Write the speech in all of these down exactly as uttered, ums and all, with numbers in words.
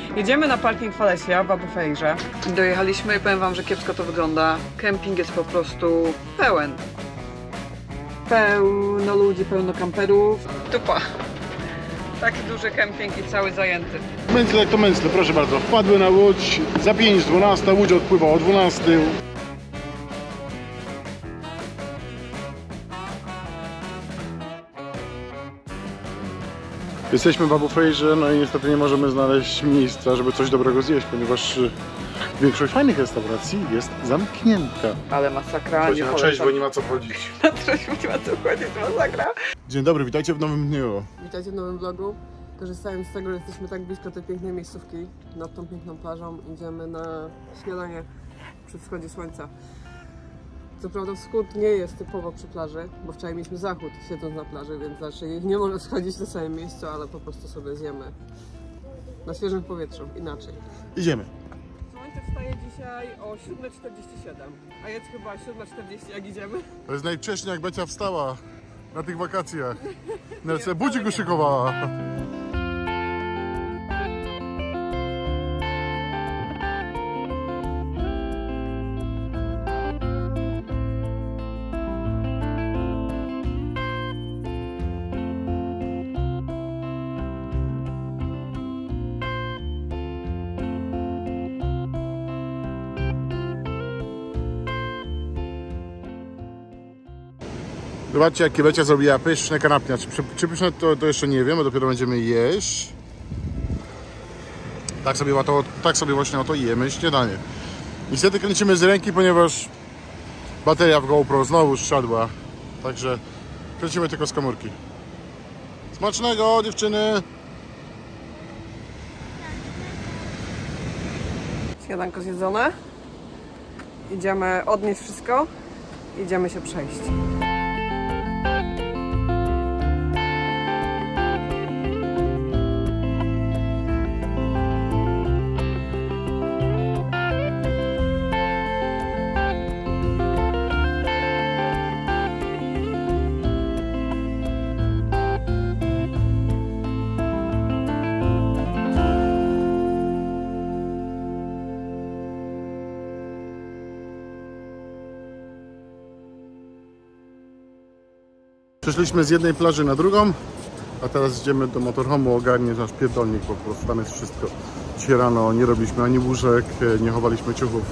Jedziemy na parking Falesia w Albufeirze. Dojechaliśmy i powiem wam, że kiepsko to wygląda. Kemping jest po prostu pełen. Pełno ludzi, pełno kamperów. Tupa. Taki duży kemping i cały zajęty. Męcle jak to męcle, proszę bardzo. Wpadły na łódź za pięć dwanaście, łódź odpływa o dwunastej. Jesteśmy w Albufeirze, no i niestety nie możemy znaleźć miejsca, żeby coś dobrego zjeść, ponieważ większość fajnych restauracji jest zamknięta. Ale masakra, nie na cześć, bo nie ma co chodzić. Na cześć, bo nie ma co chodzić, masakra. Dzień dobry, witajcie w nowym dniu. Witajcie w nowym vlogu. Korzystając z tego, że jesteśmy tak blisko tej pięknej miejscówki, nad tą piękną plażą, idziemy na śniadanie przy wschodzie słońca. Co prawda wschód nie jest typowo przy plaży, bo wczoraj mieliśmy zachód siedząc na plaży, więc raczej nie może wschodzić na samym miejscu, ale po prostu sobie zjemy na świeżym powietrzu, inaczej. Idziemy. Słońce wstaje dzisiaj o siódma czterdzieści siedem, a jest chyba siódma czterdzieści jak idziemy. To jest najwcześniej jak Becia wstała na tych wakacjach. Nelce budzik uszykowała. Zobaczcie, jakie Becia zrobiła pyszne kanapki. Czy, czy pyszne to, to jeszcze nie wiem, bo dopiero będziemy jeść. Tak sobie, to, tak sobie właśnie oto jemy śniadanie. Niestety kręcimy z ręki, ponieważ bateria w GoPro znowu zsiadła. Także kręcimy tylko z komórki. Smacznego, dziewczyny! Śniadanko zjedzone. Idziemy odnieść wszystko. Idziemy się przejść. Przeszliśmy z jednej plaży na drugą, a teraz idziemy do motorhomu ogarniać nasz pierdolnik, po prostu tam jest wszystko. Dzisiaj rano nie robiliśmy ani łóżek, nie chowaliśmy ciuchów.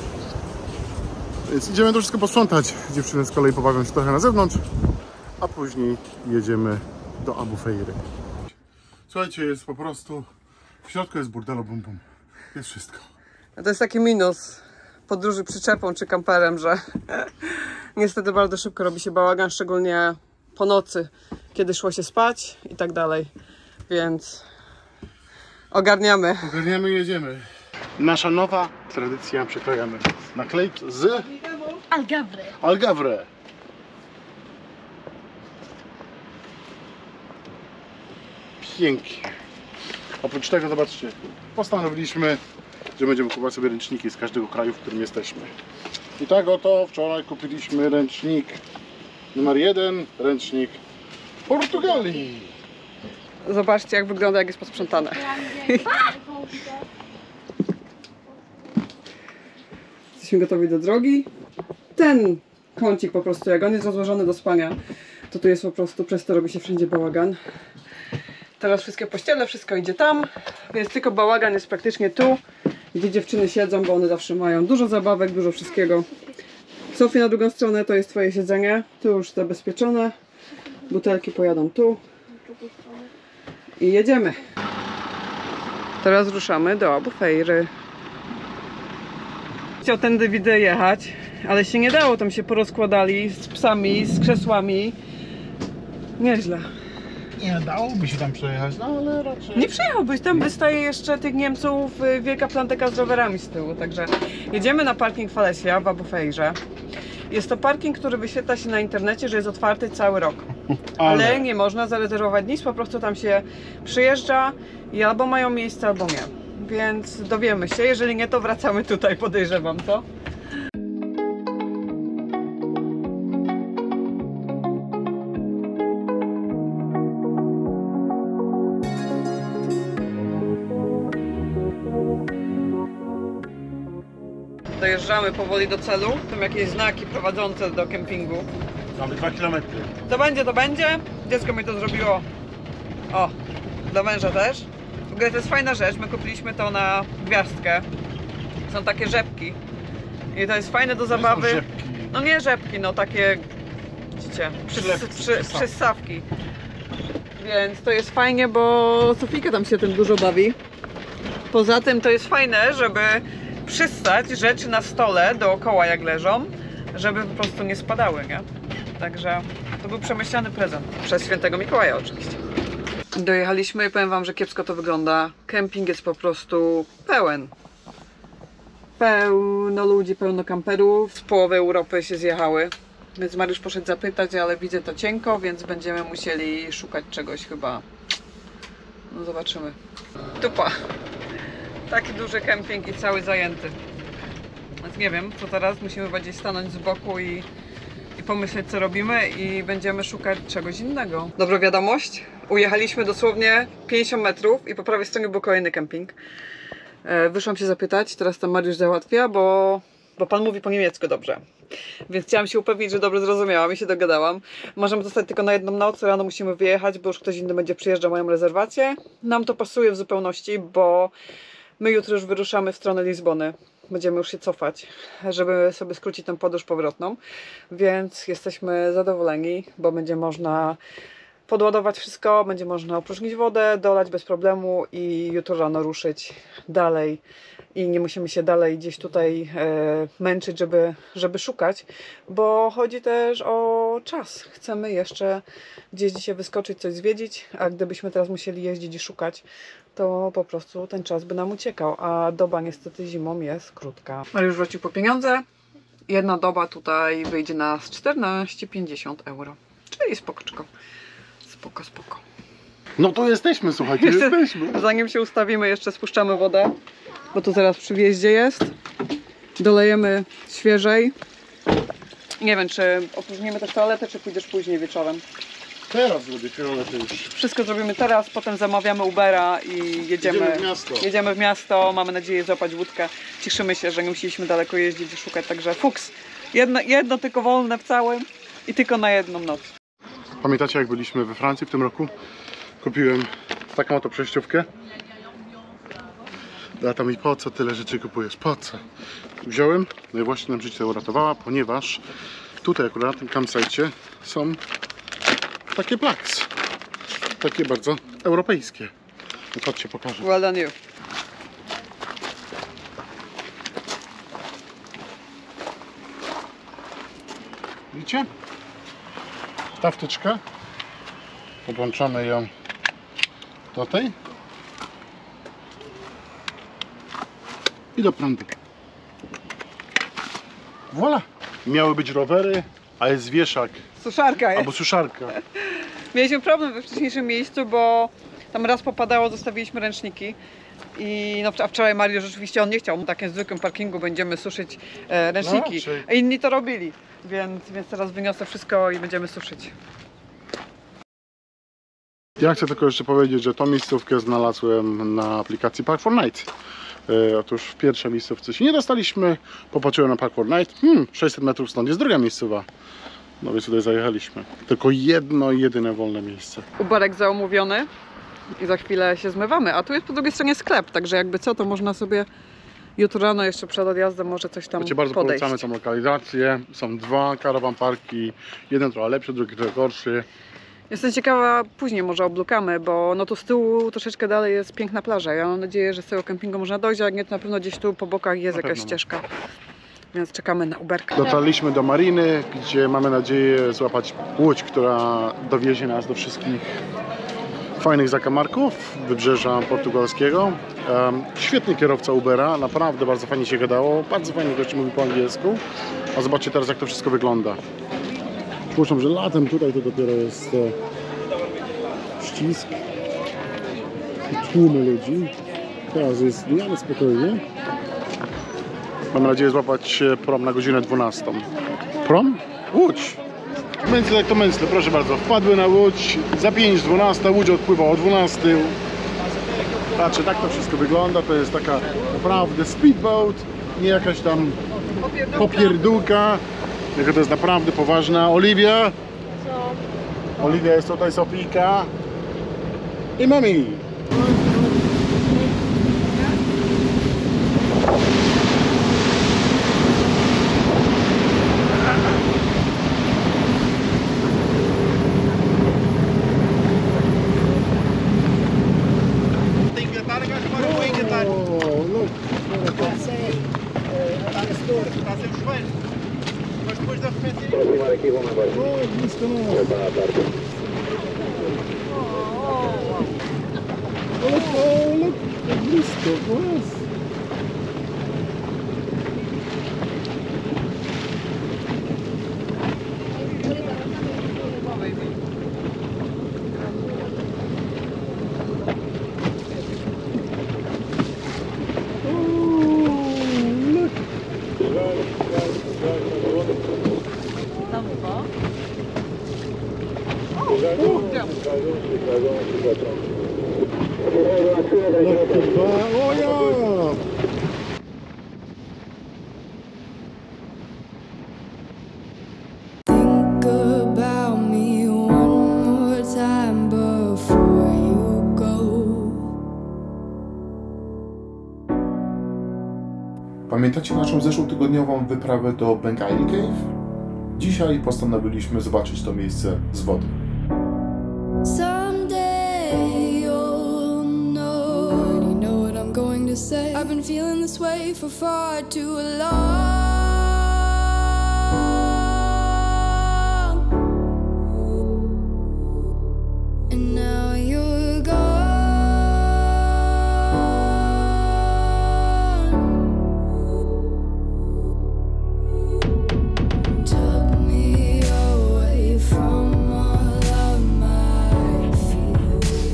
Więc idziemy to wszystko posprzątać. Dziewczyny z kolei pobawią się trochę na zewnątrz, a później jedziemy do Albufeiry. Słuchajcie, jest po prostu, w środku jest burdelo bum bum, jest wszystko. To jest taki minus podróży przyczepą czy kamperem, że niestety bardzo szybko robi się bałagan, szczególnie po nocy, kiedy szło się spać i tak dalej, więc ogarniamy. Ogarniamy i jedziemy. Nasza nowa tradycja, przyklejamy naklejki z Algawry. Algawry. Pięknie. Oprócz tego, zobaczcie, postanowiliśmy, że będziemy kupować sobie ręczniki z każdego kraju, w którym jesteśmy. I tak oto wczoraj kupiliśmy ręcznik numer jeden, ręcznik Portugalii. Zobaczcie, jak wygląda, jak jest posprzątane. Jesteśmy gotowi do drogi. Ten kącik po prostu, jak on jest rozłożony do spania, to tu jest po prostu, przez to robi się wszędzie bałagan. Teraz wszystkie pościele, wszystko idzie tam, więc tylko bałagan jest praktycznie tu, gdzie dziewczyny siedzą, bo one zawsze mają dużo zabawek, dużo wszystkiego. Sofie, na drugą stronę to jest twoje siedzenie, tu już zabezpieczone, butelki pojadą tu i jedziemy. Teraz ruszamy do Albufeiry. Chciał tędy widzę jechać, ale się nie dało, tam się porozkładali z psami, z krzesłami. Nieźle. Nie dałoby się tam przejechać, no ale raczej... Nie przejechałbyś, tam wystaje jeszcze tych Niemców wielka planteka z rowerami z tyłu, także jedziemy na parking Falesia w Albufeirze. Jest to parking, który wyświetla się na internecie, że jest otwarty cały rok, ale, ale nie można zarezerwować nic, po prostu tam się przyjeżdża i albo mają miejsce, albo nie, więc dowiemy się, jeżeli nie, to wracamy tutaj, podejrzewam, co? Dojeżdżamy powoli do celu. Tam jakieś znaki prowadzące do kempingu. Mamy dwa kilometry. To będzie, to będzie. Dziecko mi to zrobiło. O, do męża też. W ogóle to jest fajna rzecz. My kupiliśmy to na gwiazdkę. Są takie rzepki. I to jest fajne do zabawy. To są rzepki. No nie rzepki, no takie, widzicie, przys, Przylewki, przy, przystawki. przystawki. Więc to jest fajnie, bo Sofika tam się tym dużo bawi. Poza tym to jest fajne, żeby przystać rzeczy na stole dookoła jak leżą, żeby po prostu nie spadały, nie? Także to był przemyślany prezent. Przez świętego Mikołaja oczywiście. Dojechaliśmy i powiem wam, że kiepsko to wygląda. Kemping jest po prostu pełen. Pełno ludzi, pełno kamperów. Z połowy Europy się zjechały. Więc Mariusz poszedł zapytać, ale widzę to cienko, więc będziemy musieli szukać czegoś chyba. No zobaczymy. Tupa. Taki duży kemping i cały zajęty. Więc nie wiem, co teraz. Musimy bardziej stanąć z boku i, i pomyśleć, co robimy i będziemy szukać czegoś innego. Dobra wiadomość. Ujechaliśmy dosłownie pięćdziesiąt metrów i po prawej stronie był kolejny kemping. Wyszłam się zapytać, teraz tam Mariusz załatwia, bo, bo pan mówi po niemiecku dobrze. Więc chciałam się upewnić, że dobrze zrozumiałam i się dogadałam. Możemy zostać tylko na jedną noc, rano musimy wyjechać, bo już ktoś inny będzie przyjeżdżał, mają rezerwację. Nam to pasuje w zupełności, bo my jutro już wyruszamy w stronę Lizbony. Będziemy już się cofać, żeby sobie skrócić tę podróż powrotną. Więc jesteśmy zadowoleni, bo będzie można podładować wszystko, będzie można opróżnić wodę, dolać bez problemu i jutro rano ruszyć dalej. I nie musimy się dalej gdzieś tutaj e, męczyć, żeby, żeby szukać, bo chodzi też o czas. Chcemy jeszcze gdzieś dzisiaj wyskoczyć, coś zwiedzić, a gdybyśmy teraz musieli jeździć i szukać, to po prostu ten czas by nam uciekał, a doba niestety zimą jest krótka. Mariusz wrócił po pieniądze. Jedna doba tutaj wyjdzie nas czternaście pięćdziesiąt euro, czyli spokoczko. Spoko, spoko. No to jesteśmy, słuchajcie, Jeszcze, jesteśmy. zanim się ustawimy, jeszcze spuszczamy wodę, bo tu zaraz przy wjeździe jest. Dolejemy świeżej. Nie wiem, czy opróżnimy też toaletę, czy pójdziesz później wieczorem. Teraz zrobię fioletę już. Wszystko zrobimy teraz, potem zamawiamy Ubera i jedziemy, Jedziemy w miasto. jedziemy w miasto. Mamy nadzieję złapać łódkę. Cieszymy się, że nie musieliśmy daleko jeździć i szukać, także fuks. Jedno, jedno tylko wolne w całym i tylko na jedną noc. Pamiętacie, jak byliśmy we Francji w tym roku? Kupiłem taką oto przejściówkę. Lata mi, po co tyle rzeczy kupujesz? Po co? Wziąłem, no i właśnie nam życie uratowała, ponieważ tutaj akurat na tym campsite są takie plaks. Takie bardzo europejskie. No chodźcie, pokażę. Well done you. Widzicie? Ta wtyczka. Podłączamy ją do tej. I do prądu. Voilà. Miały być rowery, a jest wieszak Suszarka jest. albo suszarka. Mieliśmy problem we wcześniejszym miejscu, bo tam raz popadało, zostawiliśmy ręczniki. I no, a wczoraj Mario rzeczywiście on nie chciał, na takim zwykłym parkingu będziemy suszyć e, ręczniki. No, czyli- A inni to robili, więc, więc teraz wyniosę wszystko i będziemy suszyć. Ja chcę tylko jeszcze powiedzieć, że tą miejscówkę znalazłem na aplikacji Park for Night. E, otóż w pierwszej miejscówce się nie dostaliśmy, popatrzyłem na Park for Night, hmm, sześćset metrów stąd jest druga miejscowa. No więc tutaj zajechaliśmy. Tylko jedno, jedyne wolne miejsce. Uberek zaumówiony i za chwilę się zmywamy, a tu jest po drugiej stronie sklep, także jakby co, to można sobie jutro rano jeszcze przed odjazdem może coś tam Wiecie, bardzo podejść. polecamy tą lokalizację. Są dwa caravan parki, jeden trochę lepszy, drugi trochę gorszy. Jestem ciekawa, później może oblukamy, bo no tu z tyłu troszeczkę dalej jest piękna plaża. Ja mam nadzieję, że z tego kempingu można dojść, a jak nie, to na pewno gdzieś tu po bokach jest Na jakaś pewno. ścieżka. Więc czekamy na Uberka. Dotarliśmy do mariny, gdzie mamy nadzieję złapać łódź, która dowiezie nas do wszystkich fajnych zakamarków wybrzeża portugalskiego. Um, świetny kierowca Ubera, naprawdę bardzo fajnie się gadało, bardzo fajnie gości mówi po angielsku. A zobaczcie teraz, jak to wszystko wygląda. Przypuszczam, że latem tutaj to dopiero jest e, ścisk i tłumy ludzi. Teraz jest w miarę spokojnie. Mam nadzieję złapać prom na godzinę dwunastą. Prom? Łódź! Męcle jak to męcle, proszę bardzo. Wpadły na łódź, za pięć dwunasta, łódź odpływa o dwunastej. Patrzcie, tak to wszystko wygląda. To jest taka naprawdę speedboat, nie jakaś tam Popierdółka. Popierdółka. Jaka to jest naprawdę poważna. Oliwia. Co? Oliwia jest tutaj, Sofijka. I mami. Oh, look. O, blisko nas. O, look, jak blisko, klas. O ja! Think about me one more time before you go. Pamiętacie naszą zeszłotygodniową wyprawę do Bengali Cave? Dzisiaj postanowiliśmy zobaczyć to miejsce z wody. Someday you'll know. You know what I'm going to say. I've been feeling this way for far too long. And now you're gone. Took me away from all of my fears.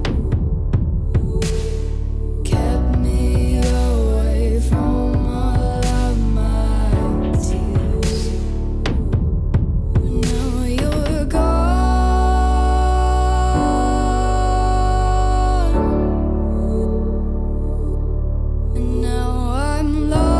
Kept me away from all of my tears. Now you're gone. And now I'm lost.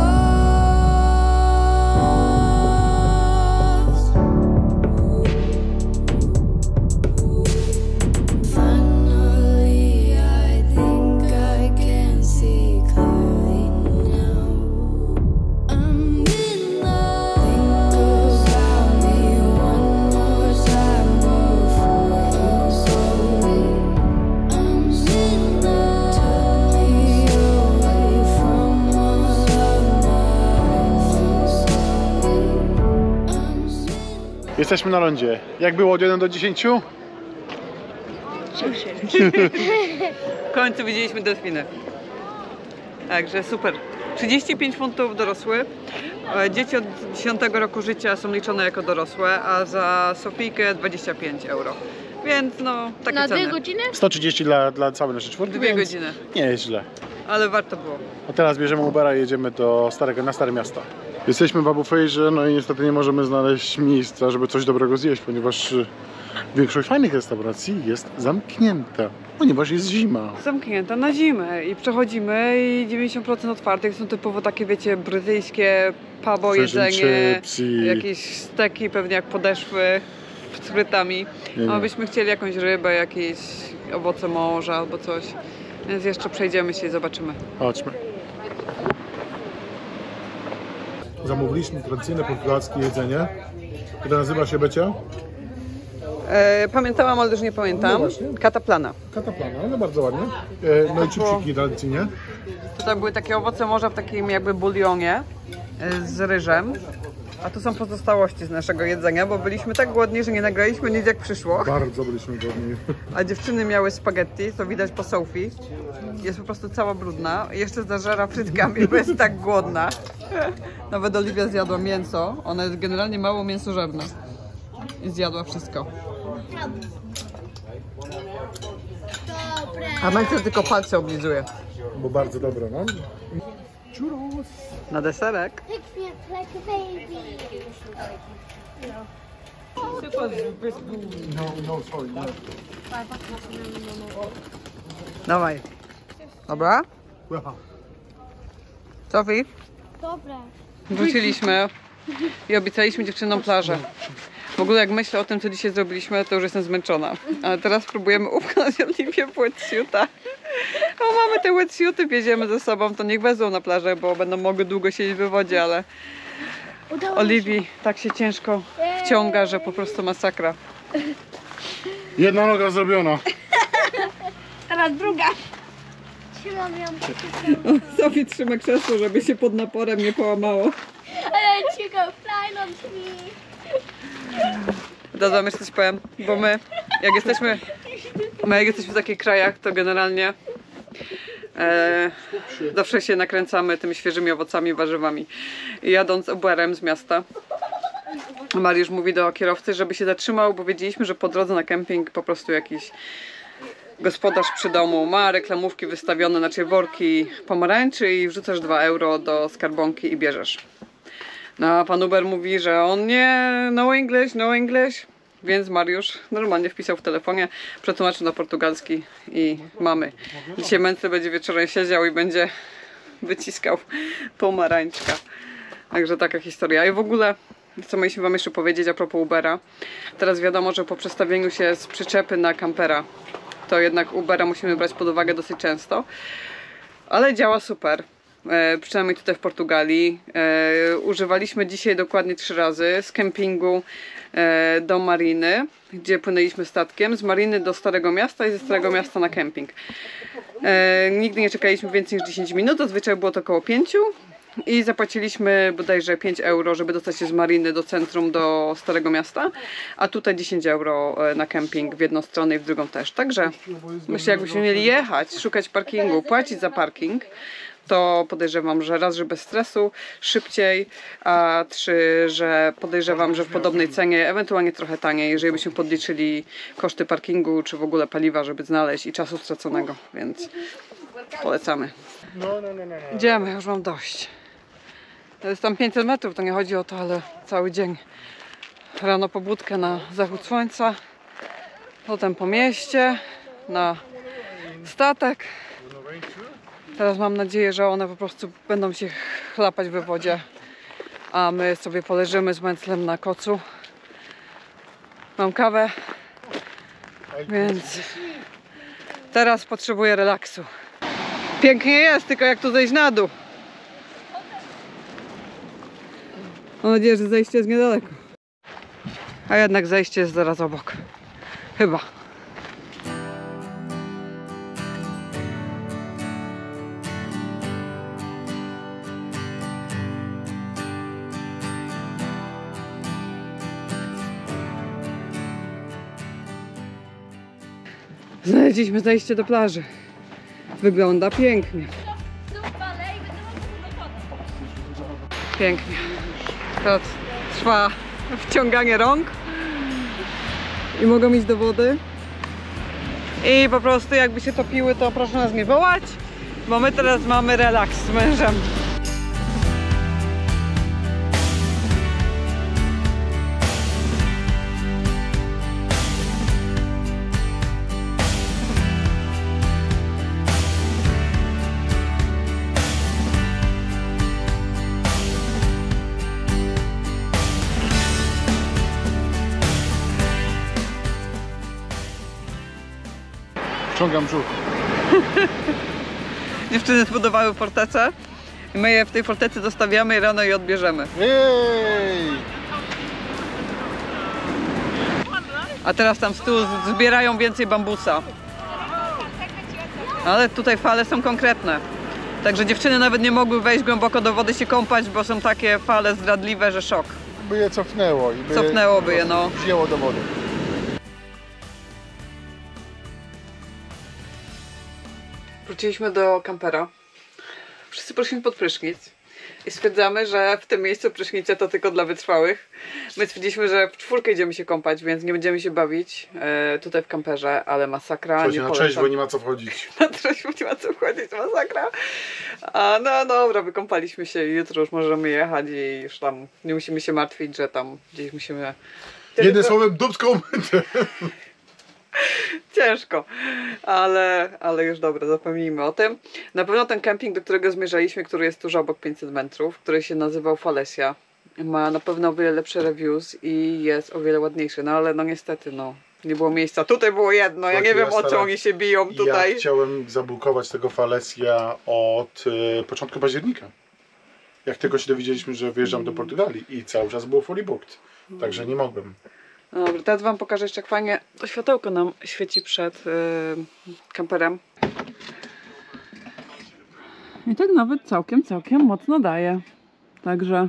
Finally, I think I can see clearly now. I'm in love. Think about me one more time before you go. I'm in love. Took me away from all of my fears. I'm in Jesteśmy na lądzie. Jak było od jeden do dziesięciu? W końcu widzieliśmy delfiny. Także super. trzydzieści pięć funtów dorosły. E, Dzieci od dziesiątego roku życia są liczone jako dorosłe, a za Sofijkę dwadzieścia pięć euro. Więc no, takie Na dwie ceny. godziny? sto trzydzieści dla, dla całej naszej czwórki. Dwie więc godziny. Nie jest źle. Ale warto było. A teraz bierzemy Ubera i jedziemy do starego, na Stare Miasto. Jesteśmy w Albufejrze, no i niestety nie możemy znaleźć miejsca, żeby coś dobrego zjeść, ponieważ y, większość fajnych restauracji jest zamknięta, ponieważ jest zima. Zamknięta na zimę i przechodzimy i dziewięćdziesiąt procent otwartych są typowo takie, wiecie, brytyjskie pubo Fish and jedzenie, chips i- jakieś steki pewnie jak podeszwy z frytami. Nie, nie. A byśmy chcieli jakąś rybę, jakieś owoce morza albo coś. Więc jeszcze przejdziemy się i zobaczymy. Chodźmy. Zamówiliśmy tradycyjne portugalskie jedzenie, które nazywa się, Becia? E, pamiętałam, ale już nie No pamiętam. właśnie. Kataplana. Kataplana, ale bardzo ładnie. E, no i chipsiki tradycyjnie. Tutaj były takie owoce morza w takim jakby bulionie e, z ryżem. A tu są pozostałości z naszego jedzenia, bo byliśmy tak głodni, że nie nagraliśmy nic jak przyszło. Bardzo byliśmy głodni. A dziewczyny miały spaghetti, to widać po Sofii. Jest po prostu cała brudna. Jeszcze zażera frytkami, bo jest tak głodna. Nawet Oliwia zjadła mięso. Ona jest generalnie mało mięsożerna. I zjadła wszystko. A Melcia tylko palce oblizuje. Bo bardzo dobre, no. Churros. Na deserek. Pick me up like a baby. No, no, sorry. No. Dawaj. Dobra? Aha. Sofii? Dobre. Wróciliśmy i obiecaliśmy dziewczynom plażę. W ogóle jak myślę o tym, co dzisiaj zrobiliśmy, to już jestem zmęczona. Ale teraz próbujemy upchnąć Oliwię w wetsuita. No mamy te wetsuity, bierzemy ze sobą, to niech wezmą na plażę, bo będą mogły długo siedzieć w wodzie, ale Oliwii tak się ciężko wciąga, że po prostu masakra. Jedna noga zrobiona. Teraz druga. Trzymam ją. Sofii trzyma krzesło, żeby się pod naporem nie połamało. Ale cicho, fly on me. Dodam jeszcze coś powiem, bo my jak jesteśmy, my jak jesteśmy w takich krajach, to generalnie e, zawsze się nakręcamy tymi świeżymi owocami, warzywami. I jadąc Uberem z miasta, Mariusz mówi do kierowcy, żeby się zatrzymał, bo wiedzieliśmy, że po drodze na kemping po prostu jakiś gospodarz przy domu ma reklamówki wystawione, znaczy worki pomarańczy i wrzucasz dwa euro do skarbonki i bierzesz. No a pan Uber mówi, że on nie, no English, no English, więc Mariusz normalnie wpisał w telefonie, przetłumaczył na portugalski i mamy. Dzisiaj Mętry będzie wieczorem siedział i będzie wyciskał pomarańczka. Także taka historia. I w ogóle, co mieliśmy wam jeszcze powiedzieć a propos Ubera. Teraz wiadomo, że po przestawieniu się z przyczepy na kampera, to jednak Ubera musimy brać pod uwagę dosyć często. Ale działa super. E, przynajmniej tutaj w Portugalii. E, używaliśmy dzisiaj dokładnie trzy razy z kempingu e, do mariny, gdzie płynęliśmy statkiem, z mariny do Starego Miasta i ze Starego Miasta na kemping. E, nigdy nie czekaliśmy więcej niż dziesięć minut, zazwyczaj było to około pięć i zapłaciliśmy bodajże pięć euro, żeby dostać się z mariny do centrum, do Starego Miasta, a tutaj dziesięć euro na kemping w jedną stronę i w drugą też. Także myślę, jakbyśmy mieli jechać, szukać parkingu, płacić za parking, to podejrzewam, że raz, że bez stresu, szybciej, a trzy, że podejrzewam, że w podobnej cenie, ewentualnie trochę taniej, jeżeli byśmy podliczyli koszty parkingu, czy w ogóle paliwa, żeby znaleźć i czasu straconego, więc polecamy. No, no, no, no, no. Idziemy, ja już mam dość. To jest tam pięćset metrów, to nie chodzi o to, ale cały dzień. Rano pobudkę na zachód słońca, potem po mieście, na statek. Teraz mam nadzieję, że one po prostu będą się chlapać we wodzie, a my sobie poleżymy z Męclem na kocu. Mam kawę, więc teraz potrzebuję relaksu. Pięknie jest, tylko jak tu zejść na dół. Mam nadzieję, że zejście jest niedaleko. A jednak zejście jest zaraz obok. Chyba. Znaleźliśmy zejście do plaży. Wygląda pięknie. Pięknie. Teraz trwa wciąganie rąk i mogą iść do wody. I po prostu jakby się topiły, to proszę nas nie wołać, bo my teraz mamy relaks z mężem. Ciągam brzuch. Dziewczyny zbudowały fortecę i my je w tej fortecy zostawiamy rano i odbierzemy. Ej! A teraz tam z tyłu zbierają więcej bambusa. Ale tutaj fale są konkretne. Także dziewczyny nawet nie mogły wejść głęboko do wody się kąpać, bo są takie fale zdradliwe, że szok. By je cofnęło i by Cofnęłoby je, no. wzięło do wody. Wróciliśmy do kampera. Wszyscy poszliśmy pod prysznic i stwierdzamy, że w tym miejscu prysznice to tylko dla wytrwałych. My stwierdziliśmy, że w czwórkę idziemy się kąpać, więc nie będziemy się bawić e, tutaj w kamperze, ale masakra. Chodź nie na polecam. trzeźwo, nie ma co wchodzić. Na trzeźwo nie ma co wchodzić, masakra. A no dobra, wykąpaliśmy się i jutro już możemy jechać i już tam nie musimy się martwić, że tam gdzieś musimy... Jednym słowem, dupską umyte. Ciężko, ale, ale już dobra, zapomnijmy o tym. Na pewno ten kemping, do którego zmierzaliśmy, który jest tuż obok pięćset metrów, który się nazywał Falesia, ma na pewno o wiele lepsze reviews i jest o wiele ładniejszy, no ale no niestety no, nie było miejsca. Tutaj było jedno, ja nie wiem o co oni się biją tutaj. Ja chciałem zabukować tego Falesia od y, początku października. Jak tylko się dowiedzieliśmy, że wyjeżdżam do Portugalii i cały czas było fully booked, także nie mogłem. No dobra, teraz wam pokażę jeszcze jak fajnie to światełko nam świeci przed yy, kamperem. I tak nawet całkiem, całkiem mocno daje. Także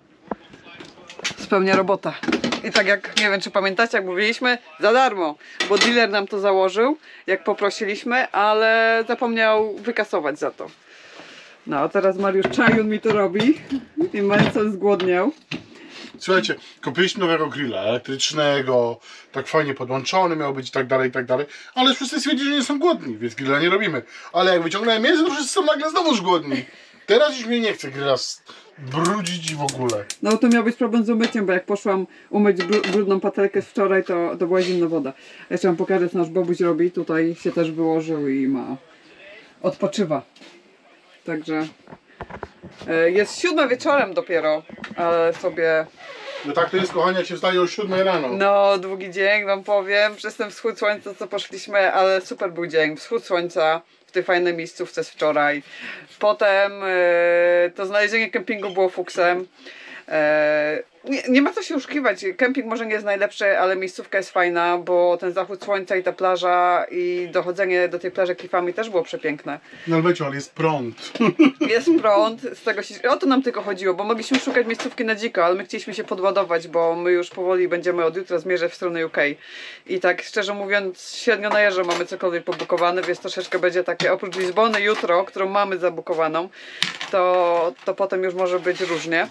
spełnia robotę. I tak jak, nie wiem czy pamiętacie, jak mówiliśmy, za darmo, bo dealer nam to założył, jak poprosiliśmy, ale zapomniał wykasować za to. No a teraz Mariusz Czajun mi to robi i Marcel zgłodniał. Słuchajcie, kupiliśmy nowego grilla elektrycznego, tak fajnie podłączony miał być i tak dalej, i tak dalej, ale wszyscy stwierdzili, że nie są głodni, więc grilla nie robimy. Ale jak wyciągnąłem mięso, to wszyscy są nagle znowuż głodni. Teraz już mnie nie chce grilla brudzić w ogóle. No to miał być problem z umyciem, bo jak poszłam umyć br- brudną patelkę z wczoraj, to, to była zimna woda. Jeszcze wam pokażę, co nasz Bobuś robi. Tutaj się też wyłożył i ma... odpoczywa. Także... e, Jest siódma wieczorem dopiero, ale sobie... No tak to jest, kochani, jak się wstaje o siódmej rano. No, długi dzień wam powiem. Przez ten wschód słońca, co poszliśmy, ale super był dzień. Wschód słońca w tej fajnej miejscówce z wczoraj. Potem e, to znalezienie kempingu było fuksem. E, nie, nie ma co się oszukiwać. Kemping może nie jest najlepszy, ale miejscówka jest fajna, bo ten zachód słońca i ta plaża i dochodzenie do tej plaży klifami też było przepiękne. No ale wiecie, ale jest prąd. Jest prąd, z tego się... o to nam tylko chodziło, bo mogliśmy szukać miejscówki na dziko, ale my chcieliśmy się podładować, bo my już powoli będziemy od jutra zmierzać w stronę U K. I tak szczerze mówiąc, średnio na jeżdżę mamy cokolwiek pobukowane, więc troszeczkę będzie takie, oprócz Lizbony jutro, którą mamy zabukowaną, to, to potem już może być różnie.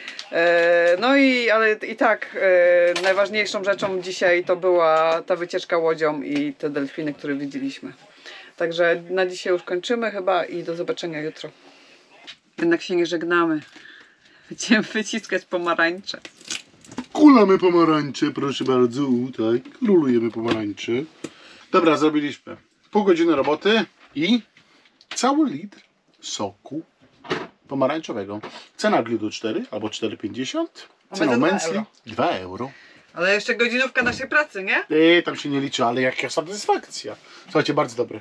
No i, ale i tak e, najważniejszą rzeczą dzisiaj to była ta wycieczka łodzią i te delfiny, które widzieliśmy. Także na dzisiaj już kończymy chyba i do zobaczenia jutro. Jednak się nie żegnamy. Będziemy wyciskać pomarańcze. Kulamy pomarańcze, proszę bardzo, tak, królujemy pomarańcze. Dobra, zrobiliśmy pół godziny roboty i cały litr soku pomarańczowego. Cena grillu cztery albo cztery pięćdziesiąt. Cena Mensli dwa euro. Ale jeszcze godzinówka naszej pracy, nie? Ej, tam się nie liczy, ale jaka satysfakcja. Słuchajcie, bardzo dobre.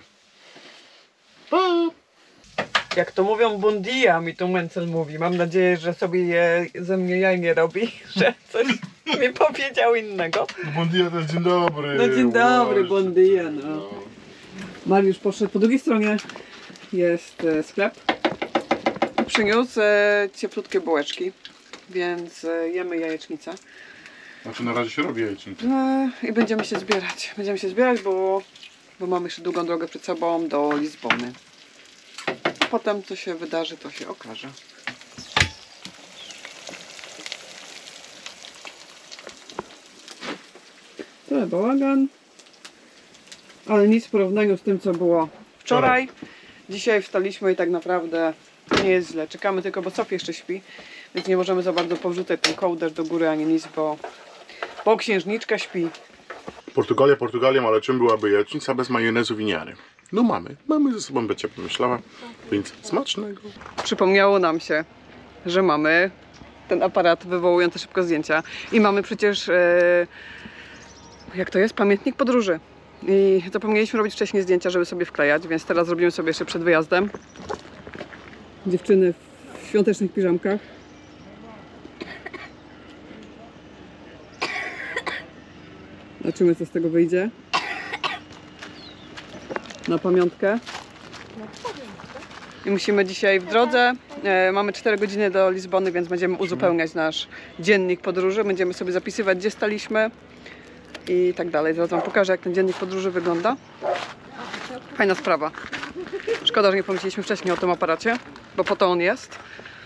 Pa! Jak to mówią bon dia, mi tu Mencel mówi. Mam nadzieję, że sobie je, ze mnie jaj nie robi, że coś mi powiedział innego. Bon dia to jest dzień dobry. No dzień dobry, Właśnie. bon dia, no. Mariusz poszedł, po drugiej stronie jest e, sklep. Przyniósł e, cieplutkie bułeczki, więc e, jemy jajecznicę. Znaczy na razie się robi jajecznicę. E, I będziemy się zbierać. Będziemy się zbierać, bo, bo mamy jeszcze długą drogę przed sobą do Lizbony. Potem co się wydarzy, to się okaże. Trochę bałagan, ale nic w porównaniu z tym, co było wczoraj. Dzisiaj wstaliśmy i tak naprawdę nie jest źle. Czekamy tylko, bo Sofia jeszcze śpi, więc nie możemy za bardzo powrzucać ten kołderz do góry ani nic, bo, bo księżniczka śpi. Portugalia Portugalią, ale czym byłaby jajecznica bez majonezu winiary? No mamy, mamy ze sobą bycie pomyślała, więc smacznego. Przypomniało nam się, że mamy ten aparat wywołujący szybko zdjęcia i mamy przecież, e, jak to jest, pamiętnik podróży. I zapomnieliśmy robić wcześniej zdjęcia, żeby sobie wklejać, więc teraz zrobimy sobie jeszcze przed wyjazdem. Dziewczyny w świątecznych piżamkach. Zobaczymy, co z tego wyjdzie. Na pamiątkę. I musimy dzisiaj w drodze, e, mamy cztery godziny do Lizbony, więc będziemy uzupełniać nasz dziennik podróży. Będziemy sobie zapisywać, gdzie staliśmy i tak dalej. Zaraz wam pokażę, jak ten dziennik podróży wygląda. Fajna sprawa. Szkoda, że nie pomyśleliśmy wcześniej o tym aparacie, bo po to on jest.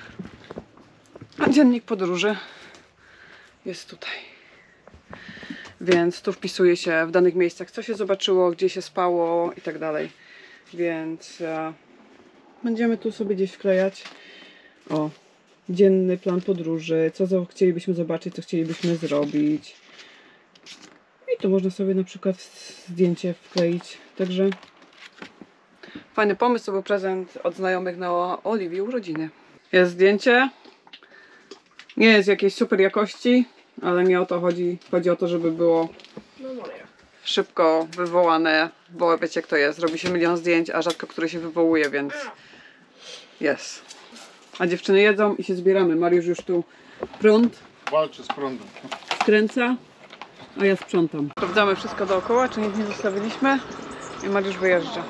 A dziennik podróży jest tutaj. Więc tu wpisuje się w danych miejscach, co się zobaczyło, gdzie się spało i tak dalej. Więc e, będziemy tu sobie gdzieś wklejać o dzienny plan podróży, co za, chcielibyśmy zobaczyć, co chcielibyśmy zrobić. I to można sobie na przykład zdjęcie wkleić. Także fajny pomysł, to był prezent od znajomych na Oliwii urodziny. Jest zdjęcie. Nie jest jakiejś super jakości, ale mi o to chodzi. Chodzi o to, żeby było szybko wywołane, bo wiecie jak to jest. Robi się milion zdjęć, a rzadko które się wywołuje, więc jest. A dziewczyny jedzą i się zbieramy. Mariusz już tu prąd Walczy z prądem. wkręca, a ja sprzątam. Sprawdzamy wszystko dookoła, czy nic nie zostawiliśmy i Mariusz wyjeżdża.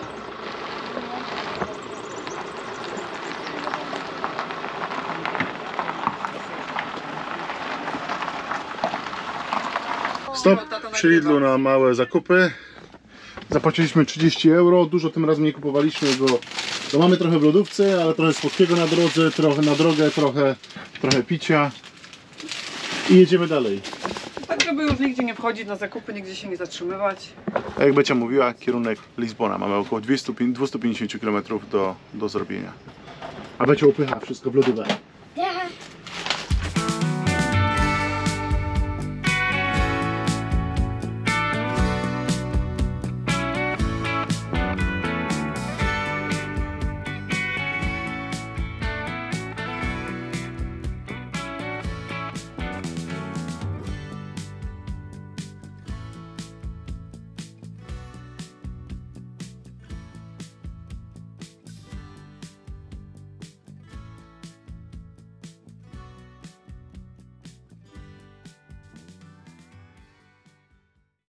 Stop przy Lidlu na małe zakupy. Zapłaciliśmy trzydzieści euro. Dużo tym razem nie kupowaliśmy, bo, bo mamy trochę w lodówce, ale trochę słodkiego na drodze, trochę na drogę, trochę, trochę picia. I jedziemy dalej. Tak, żeby już nigdzie nie wchodzić na zakupy, nigdzie się nie zatrzymywać. Jak Becia mówiła, kierunek Lizbona. Mamy około dwieście pięćdziesiąt kilometrów do, do zrobienia. A Becia upycha wszystko w lodówkę.